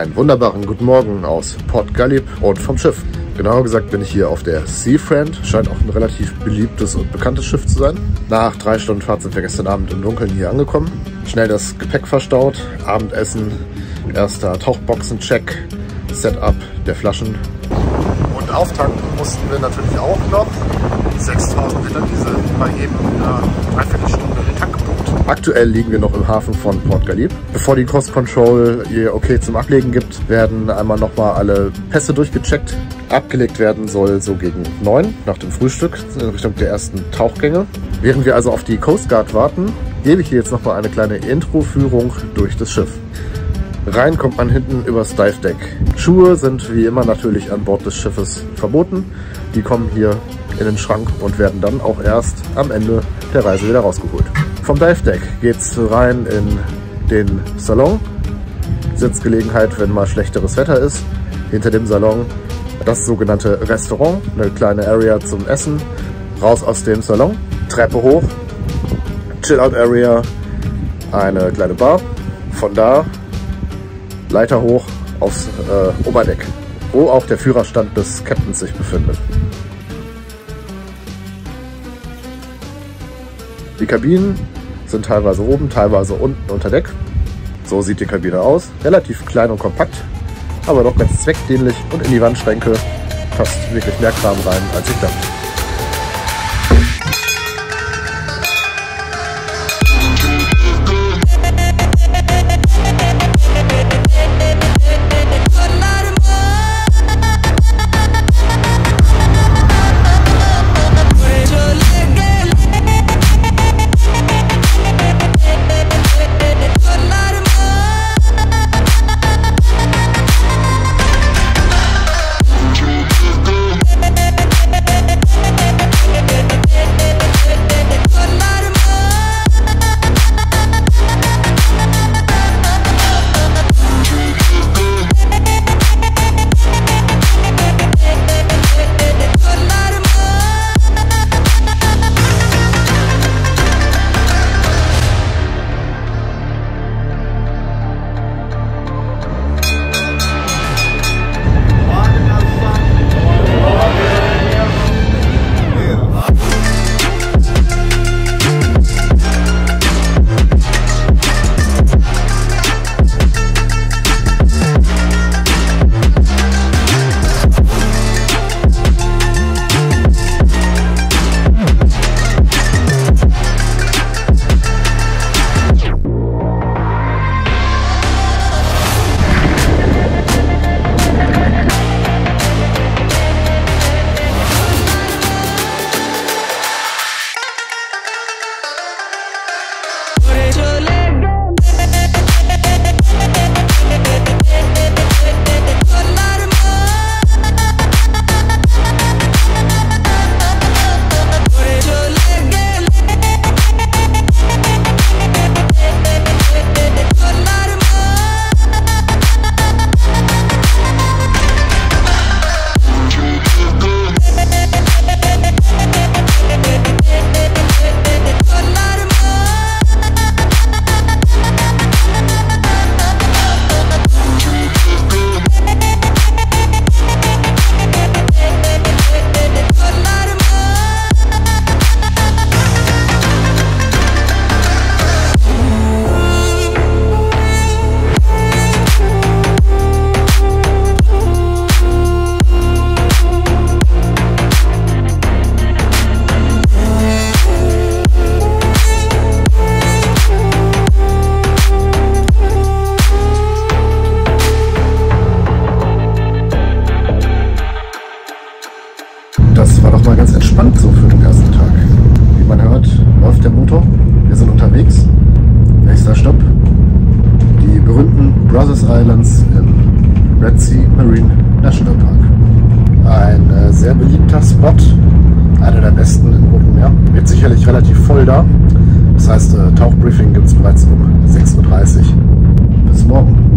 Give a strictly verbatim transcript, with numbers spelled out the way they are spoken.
Einen wunderbaren guten Morgen aus Port Ghalib und vom Schiff. Genauer gesagt bin ich hier auf der Seafriend. Scheint auch ein relativ beliebtes und bekanntes Schiff zu sein. Nach drei Stunden Fahrt sind wir gestern Abend im Dunkeln hier angekommen. Schnell das Gepäck verstaut, Abendessen, erster Tauchboxen-Check, Setup der Flaschen. Und auftanken mussten wir natürlich auch noch. sechstausend Liter Diesel bei jedem äh, Dreiviertelstunde den Tankpunkt. Aktuell liegen wir noch im Hafen von Port Ghalib. Bevor die Coast Control ihr Okay zum Ablegen gibt, werden einmal nochmal alle Pässe durchgecheckt. Abgelegt werden soll so gegen neun nach dem Frühstück in Richtung der ersten Tauchgänge. Während wir also auf die Coast Guard warten, gebe ich hier jetzt nochmal eine kleine Intro-Führung durch das Schiff. Rein kommt man hinten übers Dive Deck. Schuhe sind wie immer natürlich an Bord des Schiffes verboten. Die kommen hier in den Schrank und werden dann auch erst am Ende der Reise wieder rausgeholt. Vom Dive Deck geht's rein in den Salon. Sitzgelegenheit, wenn mal schlechteres Wetter ist. Hinter dem Salon das sogenannte Restaurant, eine kleine Area zum Essen. Raus aus dem Salon, Treppe hoch, Chill-Out Area, eine kleine Bar. Von da Leiter hoch aufs äh, Oberdeck, wo auch der Führerstand des Captains sich befindet. Die Kabinen sind teilweise oben, teilweise unten unter Deck. So sieht die Kabine aus. Relativ klein und kompakt, aber doch ganz zweckdienlich, und in die Wandschränke passt wirklich mehr Kram rein, als ich dachte. Das war doch mal ganz entspannt so für den ersten Tag. Wie man hört, läuft der Motor. Wir sind unterwegs. Nächster Stopp: die berühmten Brothers Islands im Red Sea Marine National Park. Ein äh, sehr beliebter Spot, einer der besten im Roten Meer. Wird sicherlich relativ voll da. Das heißt, äh, Tauchbriefing gibt es bereits um sechs Uhr dreißig. Bis morgen.